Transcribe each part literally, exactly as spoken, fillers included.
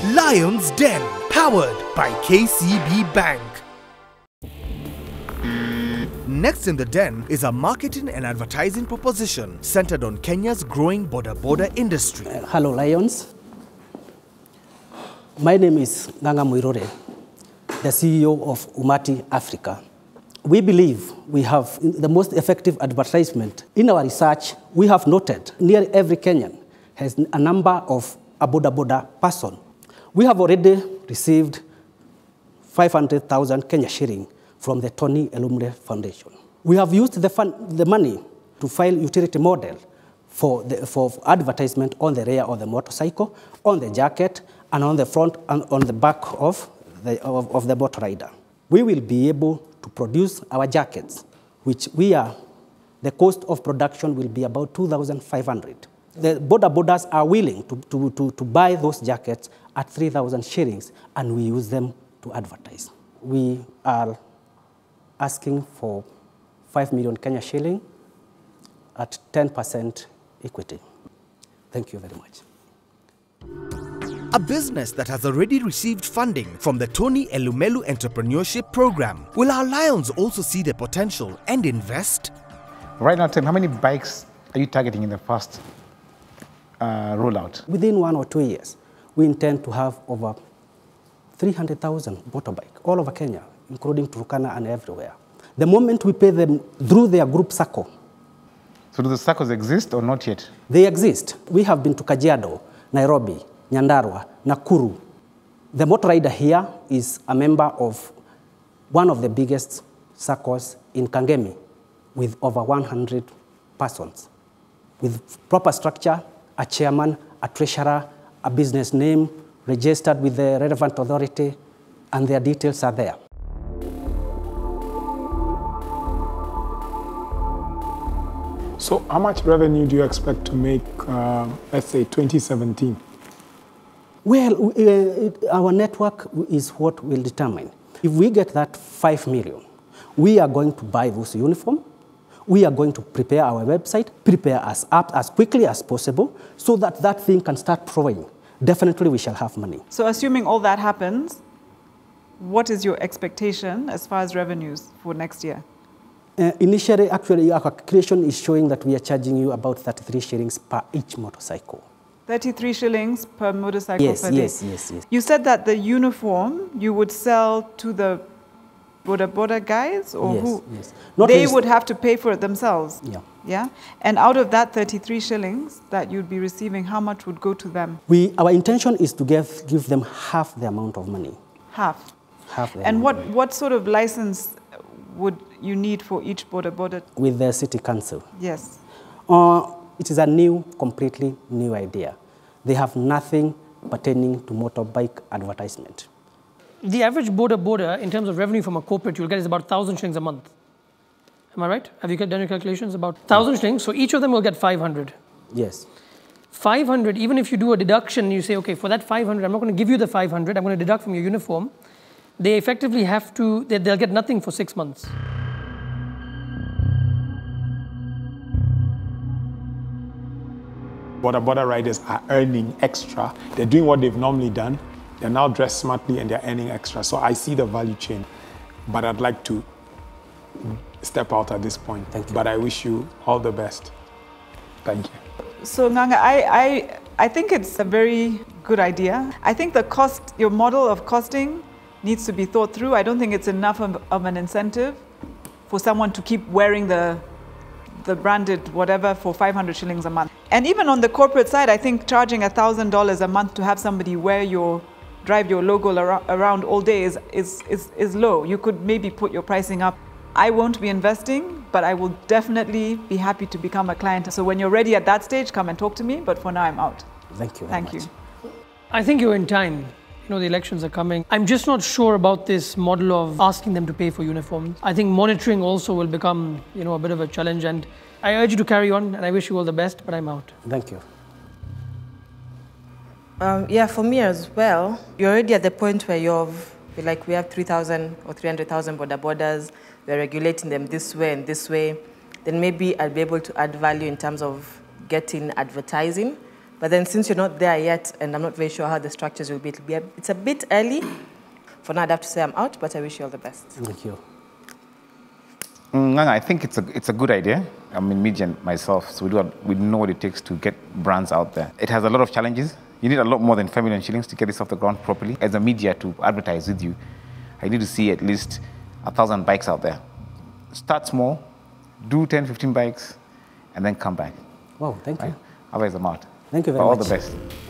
Lion's Den, powered by K C B Bank. Next in the den is a marketing and advertising proposition centered on Kenya's growing boda boda industry. Uh, hello, Lions. My name is Nganga Muirore, the C E O of Umati Africa. We believe we have the most effective advertisement. In our research, we have noted nearly every Kenyan has a number of a boda boda person. We have already received five hundred thousand Kenya shilling from the Tony Elumre Foundation. We have used the, fund, the money to file utility model for, the, for advertisement on the rear of the motorcycle, on the jacket, and on the front and on the back of the, of, of the boat rider. We will be able to produce our jackets, which we are, the cost of production will be about two thousand five hundred. The boda bodas are willing to, to, to, to buy those jackets at three thousand shillings, and we use them to advertise. We are asking for five million Kenya shilling at ten percent equity. Thank you very much. A business that has already received funding from the Tony Elumelu Entrepreneurship Program. Will our Lions also see the potential and invest? Right now, Tim, how many bikes are you targeting in the first uh, rollout? Within one or two years, we intend to have over three hundred thousand motorbikes all over Kenya, including Turkana and everywhere. The moment we pay them through their group circle. So do the circles exist or not yet? They exist. We have been to Kajiado, Nairobi, Nyandarua, Nakuru. The motor rider here is a member of one of the biggest circles in Kangemi with over one hundred persons. With proper structure, a chairman, a treasurer, a business name, registered with the relevant authority, and their details are there. So how much revenue do you expect to make, uh, let's say, twenty seventeen? Well, uh, it, our network is what will determine. If we get that five million, we are going to buy those uniforms. We are going to prepare our website, prepare us up as quickly as possible so that that thing can start flowing. Definitely we shall have money. So assuming all that happens, what is your expectation as far as revenues for next year? Uh, initially, actually, our calculation is showing that we are charging you about thirty-three shillings per each motorcycle. thirty-three shillings per motorcycle yes, per day? Yes, yes, yes. You said that the uniform you would sell to the boda boda guys? Or yes, who? Yes. Not they would have to pay for it themselves? Yeah. Yeah? And out of that thirty-three shillings that you'd be receiving, how much would go to them? We, our intention is to give, give them half the amount of money. Half? Half the And amount. what, what sort of license would you need for each boda boda? With the city council. Yes. Uh, it is a new, completely new idea. They have nothing pertaining to motorbike advertisement. The average boda boda, in terms of revenue from a corporate, you'll get is about one thousand shillings a month. Am I right? Have you done your calculations? About one thousand shillings, so each of them will get five hundred. Yes. five hundred, even if you do a deduction, you say, okay, for that five hundred, I'm not going to give you the five hundred, I'm going to deduct from your uniform. They effectively have to, they, they'll get nothing for six months. Boda boda riders are earning extra. They're doing what they've normally done. They're now dressed smartly and they're earning extra. So I see the value chain, but I'd like to step out at this point. Thank you. But I wish you all the best. Thank you. So Nganga, I, I, I think it's a very good idea. I think the cost, your model of costing needs to be thought through. I don't think it's enough of, of an incentive for someone to keep wearing the, the branded whatever for five hundred shillings a month. And even on the corporate side, I think charging one thousand dollars a month to have somebody wear your, drive your logo around all day is, is, is, is low. You could maybe put your pricing up. I won't be investing, but I will definitely be happy to become a client. So when you're ready at that stage, come and talk to me. But for now, I'm out. Thank you very Thank much. you. I think you're in time. You know, the elections are coming. I'm just not sure about this model of asking them to pay for uniforms. I think monitoring also will become, you know, a bit of a challenge. And I urge you to carry on, and I wish you all the best, but I'm out. Thank you. Um, yeah, for me as well, you're already at the point where you're like, we have three thousand or three hundred thousand boda bodas. We're regulating them this way and this way. Then maybe I'll be able to add value in terms of getting advertising But then since you're not there yet, and I'm not very sure how the structures will be, it'll be a, it's a bit early. For now, I'd have to say I'm out, but I wish you all the best. Thank you. Mm, I think it's a, it's a good idea. I'm in media myself, so we, do, we know what it takes to get brands out there. It has a lot of challenges. You need a lot more than five million shillings to get this off the ground properly. As a media to advertise with you, I need to see at least a thousand bikes out there. Start small, do ten, fifteen bikes, and then come back. Wow, thank right? you. Otherwise, I'm out. Thank you very all much. All the best.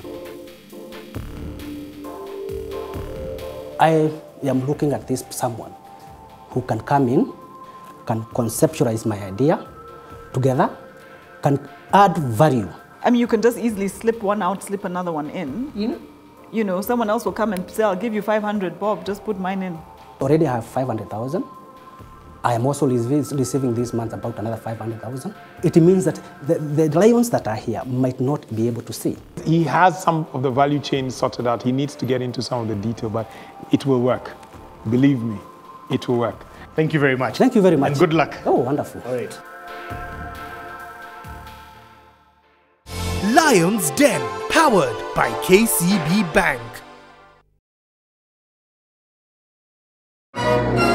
I am looking at this someone who can come in, can conceptualize my idea together, can add value. I mean, you can just easily slip one out, slip another one in. You know, you know someone else will come and say, I'll give you five hundred, Bob, just put mine in. Already I have five hundred thousand. I am also receiving this month about another five hundred thousand. It means that the, the lions that are here might not be able to see. He has some of the value chain sorted out. He needs to get into some of the detail, but it will work. Believe me, it will work. Thank you very much. Thank you very much. And good luck. Oh, wonderful. All right. Lion's Den, powered by K C B Bank.